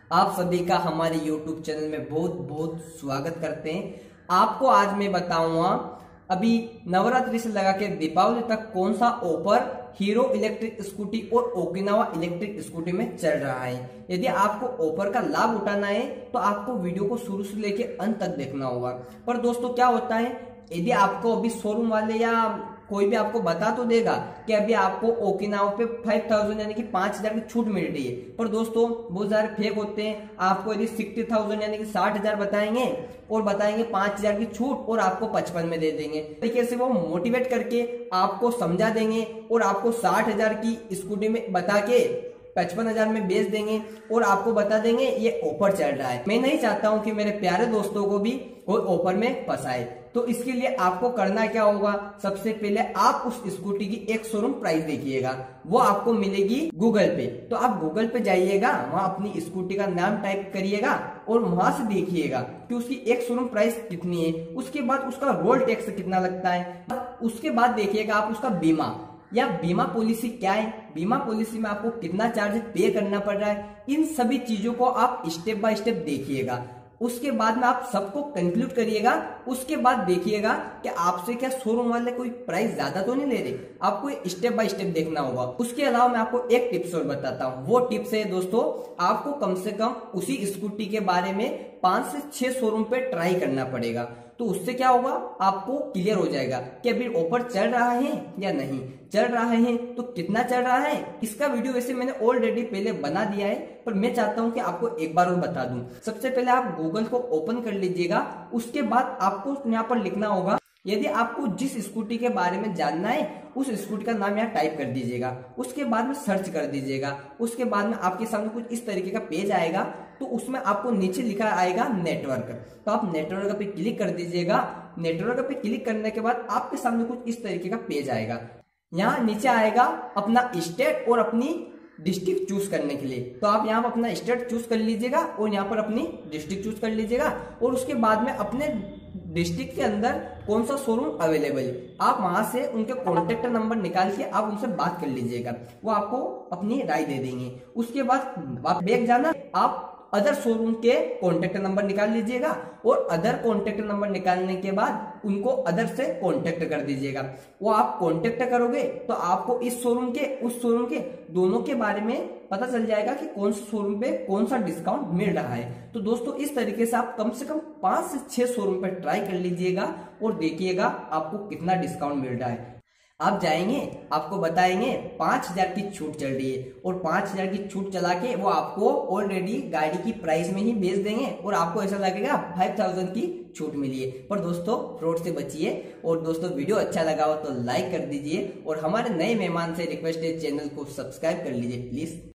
आप सभी का हमारे YouTube चैनल में बहुत बहुत स्वागत करते हैं। आपको आज मैं बताऊंगा अभी नवरात्रि से लगा के दीपावली तक कौन सा ऑफर हीरो इलेक्ट्रिक स्कूटी और ओकिनावा इलेक्ट्रिक स्कूटी में चल रहा है। यदि आपको ऑफर का लाभ उठाना है तो आपको वीडियो को शुरू से लेके अंत तक देखना होगा। पर दोस्तों क्या होता है, यदि आपको अभी शोरूम वाले या कोई भी आपको बता तो देगा कि अभी आपको ओकिनावा पे 5000 यानी कि 5000 की छूट मिल रही है, पर दोस्तों बहुत सारे फेक होते हैं। आपको यदि 60,000 यानी कि 60,000 बताएंगे और बताएंगे 5000 की छूट और आपको 55 में दे देंगे। तरीके से वो मोटिवेट करके आपको समझा देंगे और आपको 60,000 की स्कूटी में बता के 55,000 में बेच देंगे और आपको बता देंगे ये ऑफर चल रहा है। मैं नहीं चाहता हूं कि मेरे प्यारे दोस्तों को भी कोई ऑफर में फंसाए, तो इसके लिए आपको करना क्या होगा, सबसे पहले आप उस स्कूटी की एक शोरूम प्राइस देखिएगा, वो आपको मिलेगी गूगल पे। तो आप गूगल पे जाइएगा, वहां अपनी स्कूटी का नाम टाइप करिएगा और वहां से देखिएगा कि उसकी एक शोरूम प्राइस कितनी है। उसके बाद उसका रोड टैक्स कितना लगता है, उसके बाद देखिएगा आप उसका बीमा या बीमा पॉलिसी क्या है, बीमा पॉलिसी में आपको कितना चार्ज पे करना पड़ रहा है। इन सभी चीजों को आप स्टेप बाय स्टेप देखिएगा। उसके बाद में आप सबको कंक्लूड करिएगा। उसके बाद देखिएगा कि आपसे क्या शोरूम वाले कोई प्राइस ज्यादा तो नहीं ले रहे, आपको स्टेप बाय स्टेप देखना होगा। उसके अलावा मैं आपको एक टिप्स और बताता हूँ। वो टिप्स है दोस्तों, आपको कम से कम उसी स्कूटी के बारे में 5 से 6 शोरूम पे ट्राई करना पड़ेगा। तो उससे क्या होगा, आपको क्लियर हो जाएगा कि अभी ऑफर चल रहा है या नहीं चल रहा है, तो कितना चल रहा है। इसका वीडियो वैसे मैंने ऑलरेडी पहले बना दिया है, पर मैं चाहता हूं कि आपको एक बार और बता दूं। सबसे पहले आप गूगल को ओपन कर लीजिएगा। उसके बाद आपको यहाँ पर लिखना होगा, यदि आपको जिस स्कूटी के बारे में जानना है उस स्कूटी का नाम यहाँ टाइप कर दीजिएगा। उसके बाद में सर्च कर दीजिएगा। उसके बाद में आपके सामने कुछ इस तरीके का पेज आएगा, तो उसमें आपको नीचे लिखा आएगा नेटवर्क। तो आप नेटवर्क पे क्लिक कर दीजिएगा। नेटवर्क पे क्लिक करने के बाद आपके सामने कुछ इस तरीके का पेज आएगा। यहाँ नीचे आएगा अपना स्टेट और अपनी डिस्ट्रिक्ट चूज करने के लिए। तो आप यहाँ पर अपना स्टेट चूज कर लीजिएगा और यहाँ पर अपनी डिस्ट्रिक्ट चूज कर लीजिएगा। और उसके बाद में अपने डिस्ट्रिक्ट के अंदर कौन सा शोरूम अवेलेबल है, आप वहां से उनके कॉन्टेक्ट नंबर निकाल के आप उनसे बात कर लीजिएगा। वो आपको अपनी राय दे देंगे। उसके बाद आप बैक जाना, आप अदर शोरूम के कॉन्टेक्ट नंबर निकाल लीजिएगा और अदर कॉन्टेक्ट नंबर निकालने के बाद उनको अदर से कॉन्टेक्ट कर दीजिएगा। वो आप कॉन्टेक्ट करोगे तो आपको इस शोरूम के उस शोरूम के दोनों के बारे में पता चल जाएगा कि कौन सा शोरूम पे कौन सा डिस्काउंट मिल रहा है। तो दोस्तों इस तरीके से आप कम से कम 5 से 6 शोरूम पे ट्राई कर लीजिएगा और देखिएगा आपको कितना डिस्काउंट मिल रहा है। आप जाएंगे, आपको बताएंगे 5000 की छूट चल रही है और 5000 की छूट चला के वो आपको ऑलरेडी गाड़ी की प्राइस में ही बेच देंगे और आपको ऐसा लगेगा 5000 की छूट मिली है। पर दोस्तों फ्रॉड से बचिए। और दोस्तों वीडियो अच्छा लगा हो तो लाइक कर दीजिए और हमारे नए मेहमान से रिक्वेस्ट है, चैनल को सब्सक्राइब कर लीजिए प्लीज।